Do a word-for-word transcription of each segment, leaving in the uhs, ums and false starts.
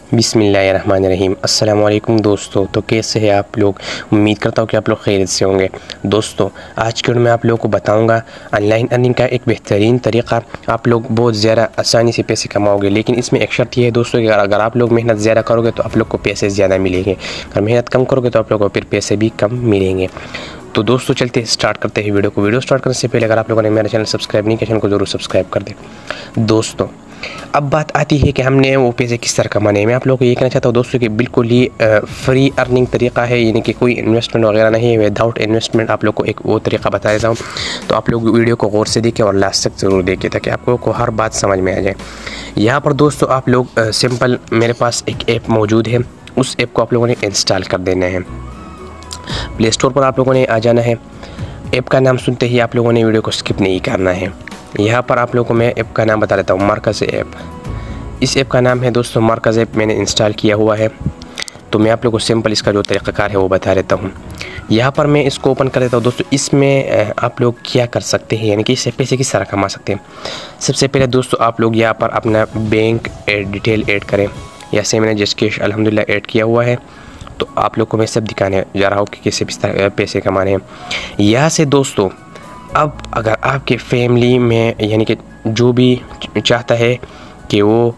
बिस्मिल्लाहिर्रहमानिर्रहीम। अस्सलाम वालेकुम दोस्तों, तो कैसे हैं आप लोग। उम्मीद करता हूँ कि आप लोग खैरियत से होंगे। दोस्तों आज के वीडियो में आप लोगों को बताऊंगा ऑनलाइन अर्निंग का एक बेहतरीन तरीका। आप लोग बहुत ज़्यादा आसानी से पैसे कमाओगे, लेकिन इसमें एक शर्त ये है दोस्तों कि अगर आप लोग मेहनत ज़्यादा करोगे तो आप लोग को पैसे ज़्यादा मिलेंगे, अगर मेहनत कम करोगे तो आप लोग को फिर पैसे भी कम मिलेंगे। तो दोस्तों चलते स्टार्ट करते हैं वीडियो को। वीडियो स्टार्ट करने से पहले अगर आप लोगों ने मेरा चैनल सब्सक्राइब नहीं किया, चैनल को ज़रूर सब्सक्राइब कर दें। दोस्तों अब बात आती है कि हमने वो पैसे किस तरह कमाने हैं। मैं आप लोगों को ये कहना चाहता हूँ दोस्तों कि बिल्कुल ही फ्री अर्निंग तरीका है, यानी कि कोई इन्वेस्टमेंट वगैरह नहीं है। विदाउट इन्वेस्टमेंट आप लोग को एक वो तरीका बता देता हूँ, तो आप लोग वीडियो को गौर से देखें और लास्ट तक ज़रूर देखें ताकि आप लोगों को हर बात समझ में आ जाए। यहाँ पर दोस्तों आप लोग सिंपल, मेरे पास एक ऐप मौजूद है, उस ऐप को आप लोगों ने इंस्टॉल कर देना है। प्ले स्टोर पर आप लोगों ने आ जाना है। ऐप का नाम सुनते ही आप लोगों ने वीडियो को स्किप नहीं करना है। यहाँ पर आप लोगों को मैं ऐप का नाम बता देता हूँ, मरकज़ ऐप। इस ऐप का नाम है दोस्तों मरकज़ ऐप, मैंने इंस्टॉल किया हुआ है। तो मैं आप लोगों को सिंपल इसका जो तरीक़ाकार है वो बता देता हूँ। यहाँ पर मैं इसको ओपन कर देता हूँ। दोस्तों इसमें आप लोग क्या कर सकते हैं, यानी कि इससे पैसे किस तरह कमा सकते हैं। सबसे पहले दोस्तों आप लोग यहाँ पर अपना बैंक डिटेल ऐड करें। जैसे मैंने जस्केश अल्हम्दुलिल्लाह ऐड किया हुआ है, तो आप लोग को मैं सब दिखाने जा रहा हूँ कि कैसे पैसे कमाने हैं। यहाँ से दोस्तों अब अगर आपके फैमिली में, यानी कि जो भी चाहता है कि वो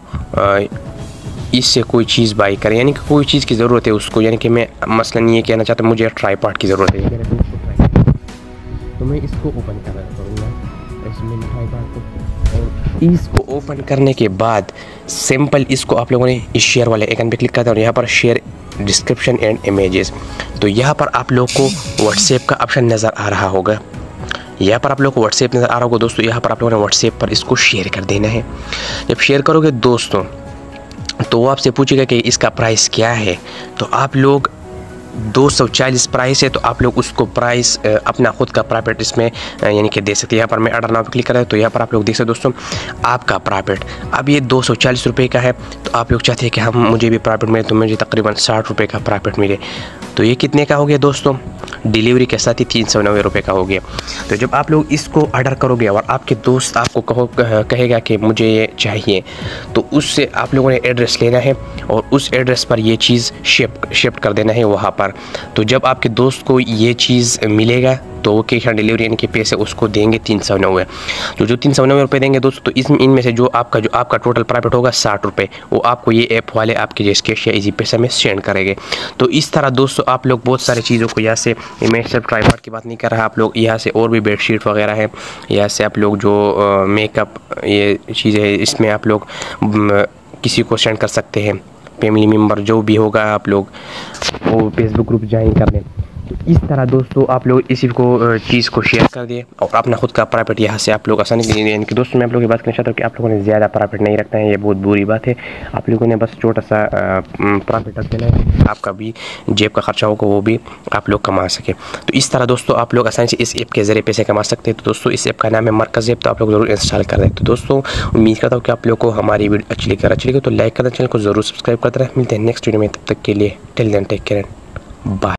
इससे कोई चीज़ बाई करे, यानी कि कोई चीज़ की ज़रूरत है उसको, यानी कि मैं मसलन ये कहना चाहता हूँ मुझे ट्राइपॉड की ज़रूरत है, मेरे दोस्त को ट्राइपॉड, तो मैं इसको ओपन कर रहा हूँ इसमें ट्राइपॉड को। और इसको ओपन करने के बाद सिंपल इसको आप लोगों ने इस शेयर वाले आइकन पे क्लिक करते हैं और यहाँ पर शेयर डिस्क्रिप्शन एंड इमेजेस, तो यहाँ पर आप लोग को व्हाट्सएप का ऑप्शन नज़र आ रहा होगा। यहाँ पर आप लोग को व्हाट्सएप नज़र आ रहा होगा दोस्तों। यहाँ पर आप लोगों ने व्हाट्सएप पर इसको शेयर कर देना है। जब शेयर करोगे दोस्तों तो वो आपसे पूछेगा कि इसका प्राइस क्या है, तो आप लोग दो सौ चालीस प्राइस है, तो आप लोग उसको प्राइस अपना खुद का प्रॉफिट इसमें यानी कि दे सकते हैं। यहाँ पर मैं ऑर्डर नाउ पर क्लिक करें तो यहाँ पर आप लोग देख सकते दोस्तों आपका प्रॉफिट अब ये दो सौ चालीस रुपये का है। तो आप लोग चाहते हैं कि हम मुझे भी प्रॉफिट मिले, तो मुझे तकरीबन साठ रुपये का प्रॉफिट मिले। तो ये कितने का हो गया दोस्तों, डिलीवरी के साथ ही तीन सौ नब्बे रुपये का हो गया। तो जब आप लोग इसको ऑर्डर करोगे और आपके दोस्त आपको कहो कहेगा कि मुझे ये चाहिए, तो उससे आप लोगों ने एड्रेस लेना है और उस एड्रेस पर ये चीज़ शिफ्ट शिफ्ट कर देना है वहाँ पर। तो जब आपके दोस्त को ये चीज़ मिलेगा तो वो कैश ऑन डिलीवरी यानी कि पैसे उसको देंगे तीन सौ नब्बे। तो जो तीन सौ नब्बे रुपये देंगे दोस्तों, तो इसमें इनमें से जो आपका जो आपका टोटल प्रॉफिट होगा साठ रुपये, वो आपको ये ऐप वाले आपके जैसे कैश या इजी पैसा में सेंड करेंगे। तो इस तरह दोस्तों आप लोग बहुत सारी चीज़ों को, यहाँ से मैं सिर्फ ट्राइपॉड की बात नहीं कर रहा, आप लोग यहाँ से और भी बेडशीट वगैरह है, यहाँ से आप लोग जो मेकअप ये चीज़ें है इसमें आप लोग किसी को सेंड कर सकते हैं। फैमिली मेम्बर जो भी होगा आप लोग वो फेसबुक ग्रुप ज्वाइन कर लें। तो इस तरह दोस्तों आप लोग इसी को चीज़ को शेयर कर दिए और अपना खुद का प्रॉफिट यहाँ से आप लोग आसानी से, यानी कि दोस्तों मैं आप लोगों की बात करना चाहता हूँ कि आप लोगों ने ज़्यादा प्रॉफिट नहीं रखना है, ये बहुत बुरी बात है। आप लोगों ने बस छोटा सा प्रॉफिट रख देना है, आपका भी जेब का खर्चा होगा वो भी आप लोग कमा सके। तो इस तरह दोस्तों आप लोग आसानी से इस ऐप के ज़रिए पैसे कमा सकते हैं। तो दोस्तों इस ऐप का नाम है मरकज़ ऐप, तो आप लोग ज़रूर इंस्टॉल कर दें। तो दोस्तों उम्मीद करता हूँ कि आप लोग को हमारी वीडियो अच्छी लगी, अच्छी लगी तो लाइक करना, चैनल को ज़रूर सब्सक्राइब करते रहें। मिलते हैं नेक्स्ट वीडियो में, तब तक के लिए till then take care, bye.